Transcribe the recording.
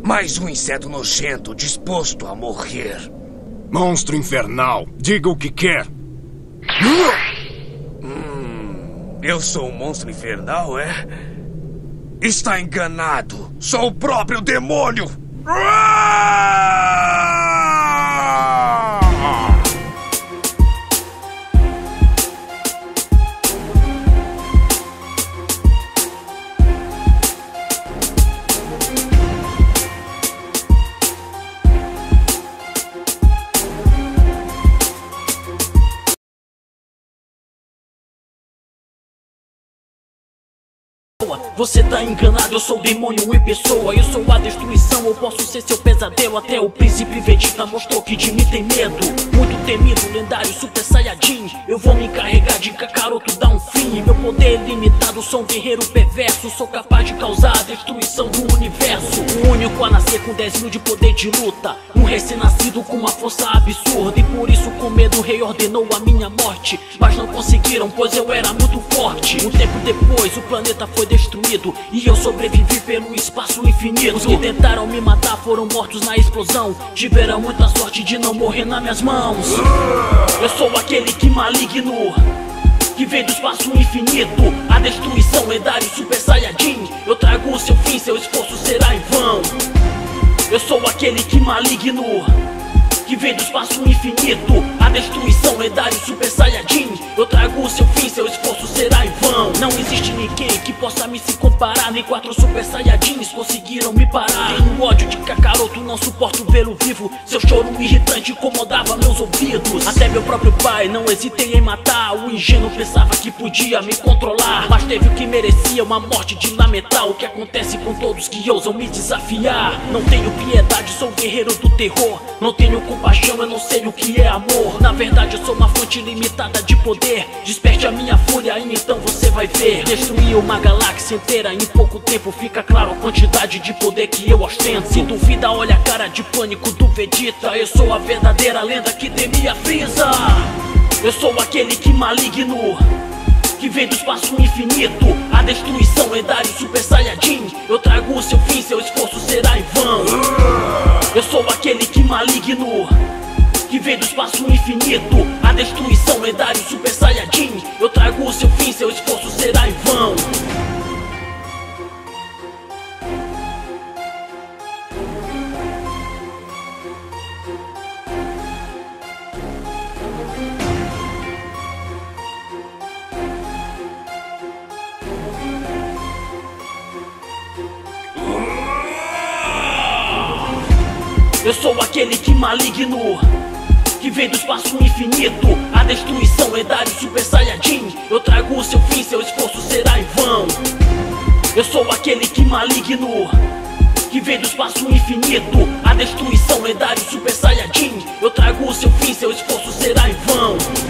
Mais um inseto nojento disposto a morrer. Monstro infernal, diga o que quer. Eu sou um monstro infernal, é? Está enganado. Sou o próprio demônio. Você tá enganado, eu sou demônio em pessoa. Eu sou a destruição, eu posso ser seu pesadelo. Até o príncipe Vegeta mostrou que de mim tem medo. Muito temido, lendário Super Saiyajin. Eu vou me encarregar de Kakaroto dar um fim. Meu poder é limitado, sou um guerreiro perverso. Sou capaz de causar a destruição do universo. O único a nascer com 10 mil de poder de luta. Um recém-nascido com uma força absurda. E por isso com medo o rei ordenou a minha morte. Mas não conseguiram, pois eu era muito forte. Um tempo depois o planeta foi destruído e eu sobrevivi pelo espaço infinito. Os que tentaram me matar foram mortos na explosão. Tiveram muita sorte de não morrer nas minhas mãos. Eu sou aquele que maligno, que vem do espaço infinito. A destruição lendário Super Saiyajin. Eu trago o seu fim, seu esforço será em vão. Eu sou aquele que maligno, que vem do espaço infinito. A destruição lendário Super Saiyajin. Eu trago o seu fim, seu esforço será em vão. Não existe ninguém que possa me se comparar. Nem 4 Super Saiyajins conseguiram me parar. Tenho ódio de Kakaroto, não suporto vê-lo vivo. Seu choro irritante incomodava meus ouvidos. Até meu próprio pai não hesitei em matar. O ingênuo pensava que podia me controlar, mas teve o que merecia, uma morte de lamentar. O que acontece com todos que ousam me desafiar. Não tenho piedade, sou guerreiro do terror. Não tenho compaixão, eu não sei o que é amor. Na verdade eu sou uma fonte limitada de poder. Desperte a minha fúria e então você vai ver. Destruir uma galáxia inteira em pouco tempo. Fica claro a quantidade de poder que eu ostento. Se duvida, olha a cara de pânico do Vegeta. Eu sou a verdadeira lenda que temia Frieza. Eu sou aquele que maligno, que vem do espaço infinito. A destruição lendário Super Saiyajin. Eu trago o seu fim, seu esforço será em vão. Eu sou aquele que maligno, que vem do espaço infinito. A destruição lendário Super Saiyajin. Eu trago o seu fim, seu esforço será em vão. Eu sou aquele que maligno, que vem do espaço infinito. A destruição lendário Super Saiyajin. Eu trago o seu fim, seu esforço será em vão. Eu sou aquele que maligno, que vem do espaço infinito. A destruição lendário Super Saiyajin. Eu trago o seu fim, seu esforço será em vão.